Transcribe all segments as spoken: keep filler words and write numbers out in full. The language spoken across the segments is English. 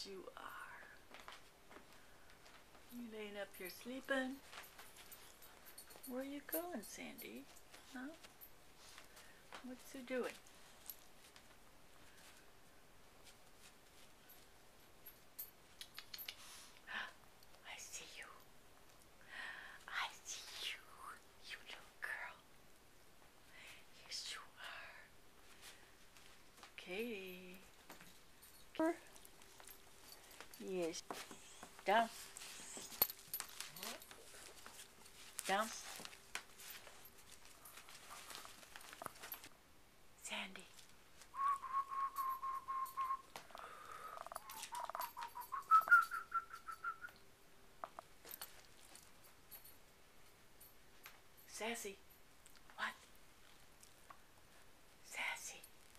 You are. You laying up here sleeping? Where you going, Sandy? Huh? What's you doing? I see you. I see you. You little girl. Yes, you are. Katie. Yes. Down. Down. Sandy. Sassy. What? Sassy.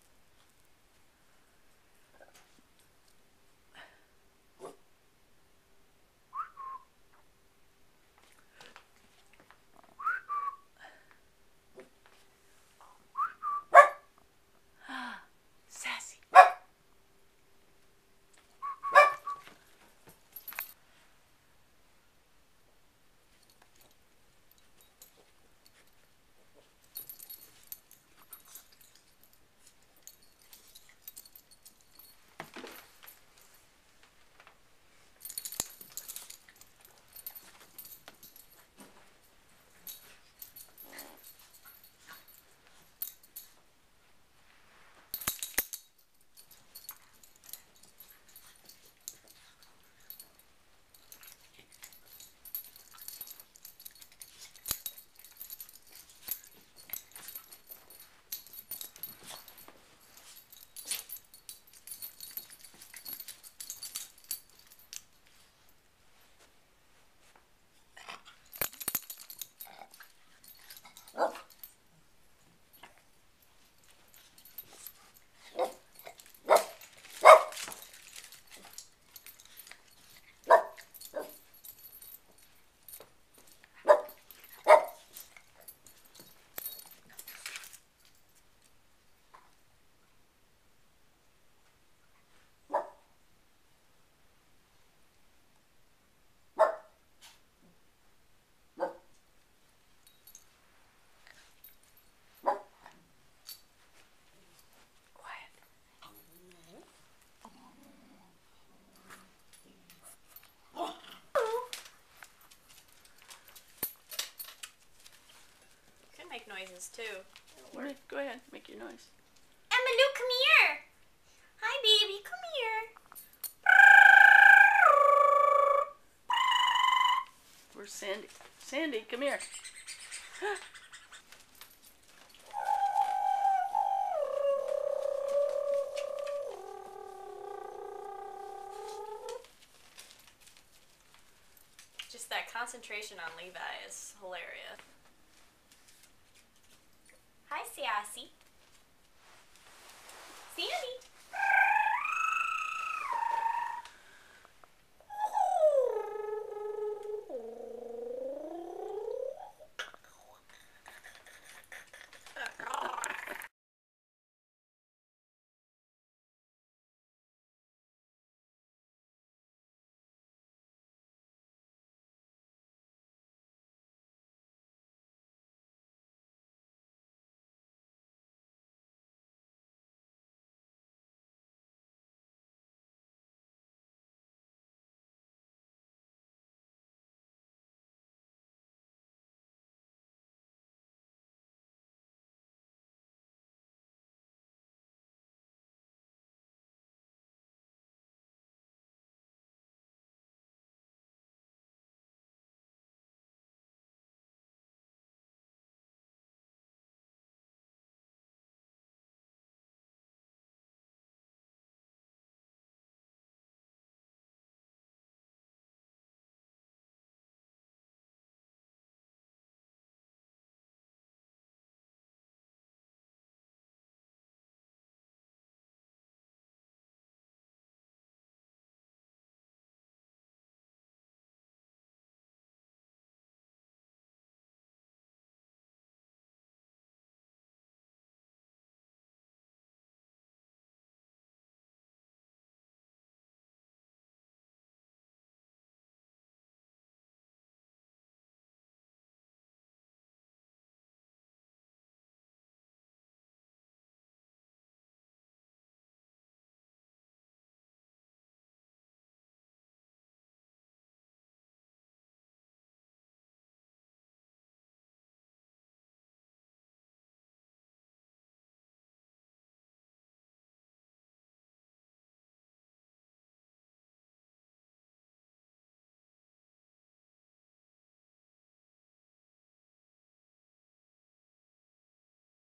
Sassy. Make noises too. Right, go ahead, make your noise. Emma, come here. Hi, baby, come here. Where's Sandy? Sandy, come here. Just that concentration on Levi is hilarious. Hi, Sassy. Sandy.